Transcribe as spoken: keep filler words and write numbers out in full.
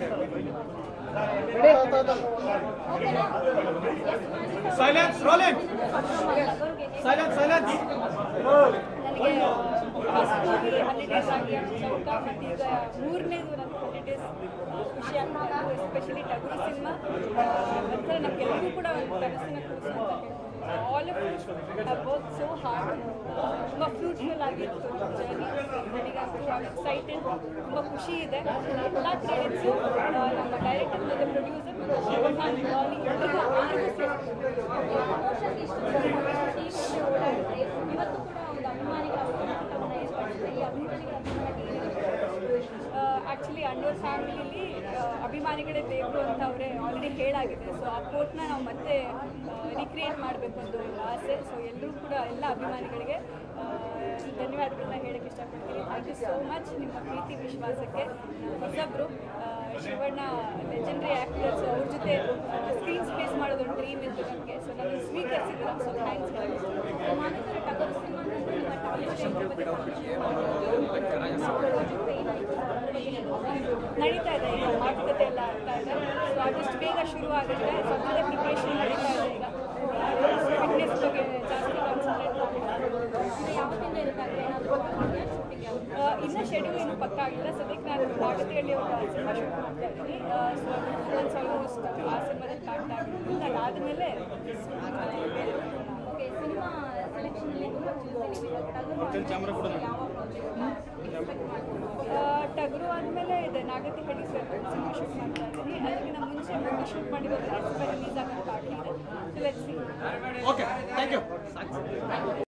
Silence, rolling. Silence, silence. ನನಗೆ first movie holidays ಆಗಿ ಚೌಕ ಮತ್ತು ಈಗ ಮೂರನೇದು ನನಗೆ ಹಾಲಿಡೇಸ್ ಖುಷಿ ಆಗ್ತಾ ಇದೆ. ಎಸ್ಪೆಷಲಿ ಟಗರು ಸಿನಿಮಾ ಒಂಥರ ನಮಗೆಲ್ಲರಿಗೂ ಕೂಡ ಒಂದು ಕನಸಿನ ಕೂಸು ಅಂತ ಹೇಳ್ಬೋದು. All of have work so hard. ತುಂಬ ಫ್ರೂಟ್ಫುಲ್ ಆಗಿತ್ತು ನಮ್ಮ ಜರ್ನಿ. ನನಗಂತೂ ಐ ಎಕ್ಸೈಟೆಡ್, ತುಂಬ ಖುಷಿ ಇದೆ. ಎಲ್ಲ ಕ್ರೆಡಿಟ್ಸು ನಮ್ಮ ಡೈರೆಕ್ಟರ್ ಮತ್ತು ಪ್ರೊಡ್ಯೂಸರ್ ಮತ್ತು ಶಿವಕಾಂತ್ ಲಾಲಿ ಎಲ್ಲರಿಗೂ ಎಲ್ಲರಿಗೂ ಓಡಾಡಿದೆ. ಇವತ್ತು ಕೂಡ ಒಂದು ಅಭಿಮಾನಿಗಳ ಔತಣಕೂಟವನ್ನು ಏರ್ಪಡಿಸಿದೆ. ಈ ಅಭಿಮಾನಿಗಳ ಅಭಿಮಾನಕ್ಕೆ ಆ್ಯಕ್ಚುಲಿ ಅಣ್ಣವ್ರ ಫ್ಯಾಮಿಲಿಲಿ ಅಭಿಮಾನಿಗಳೇ ದೇವರು ಅಂತ ಅವರೇ ಆಲ್ರೆಡಿ ಹೇಳಾಗಿದೆ. ಸೊ ಆ ಕೋಟ್ನ ನಾವು ಮತ್ತೆ ರಿಕ್ರಿಯೇಟ್ ಮಾಡಬೇಕು ಅಂತ ಒಂದು ಆಸೆ. ಸೊ ಎಲ್ಲರೂ ಕೂಡ ಎಲ್ಲ ಅಭಿಮಾನಿಗಳಿಗೆ ಧನ್ಯವಾದಗಳನ್ನ ಹೇಳಕ್ಕೆ ಇಷ್ಟಪಡ್ತೀನಿ. ಥ್ಯಾಂಕ್ ಯು ಸೋ ಮಚ್ ನಿಮ್ಮ ಪ್ರೀತಿ ವಿಶ್ವಾಸಕ್ಕೆ. ಹೊಸಬ್ರು ಶಿವಣ್ಣ ಲೆಜೆಂಡ್ರಿ ಆ್ಯಕ್ಟರ್ಸ್, ಅವ್ರ ಜೊತೆ ಸ್ಕ್ರೀನ್ ಸ್ಪೇಸ್ ಮಾಡೋದೊಂದು ಡ್ರೀಮ್ ಇತ್ತು ನನಗೆ. ಸೊ ನಾನು ಸ್ವೀಕರಿಸಿದ್ರು. So thanks. ಟಗರು ಸಿನಿಮಾ ನಡೀತಾ ಇದೆ, ಈಗ ಮಾತುಕತೆ ಎಲ್ಲ ಆಗ್ತಾ ಇದೆ. ಸೊ ಆದಷ್ಟು ಬೇಗ ಶುರು ಆಗುತ್ತೆ. ಸದ್ಯದ ಪ್ರಿಪ್ರೇಷನ್ ನಡೀತಾ ಇದೆ. ಈಗ ಫಿಟ್ನೆಸ್ ಬಗ್ಗೆ ಜಾಸ್ತಿ ಕಾನ್ಸಂಟ್ರೇಟ್ ಮಾಡಿ ಯಾವತ್ತಿಂದ ಇರುತ್ತೆ ಏನಾದರೂ ಇನ್ನೂ ಶೆಡ್ಯೂಲ್ ಇನ್ನೂ ಪಕ್ಕ ಆಗಿಲ್ಲ. ಸದ್ಯಕ್ಕೆ ನಾನು ನಾಗತಿಯಲ್ಲಿ ಒಂದು ಸಿನಿಮಾ ಶೂಟ್ ಮಾಡ್ತಾ ಇದ್ದೀನಿ. ಸೊ ಒಂದು ಆಲ್ಮೋಸ್ಟ್ ಆ ಸಿನಿಮಾದಲ್ಲಿ ಕಾಡ್ತಾ ಇದ್ದೀನಿ. ಅದಾದಮೇಲೆ ಓಕೆ ಸಿನಿಮಾ ಸೆಲೆಕ್ಷನಲ್ಲಿ ಟಗರು ಆದಮೇಲೆ ಇದೆ ನಾಗತಿ ಹಳ್ಳಿ ಸರ್ ಸಿನಿಮಾ ಶೂಟ್ ಮಾಡ್ತಾ ಇದ್ದೀನಿ. ಅದಕ್ಕಿಂತ ಮುಂಚೆ ಮುಂದೆ ಶೂಟ್ ಮಾಡಿರೋ ರಿಲೀಸ್ ಆಗೋ ಪಾರ್ಟಿ ಇದೆ. Let's see. Okay, thank you.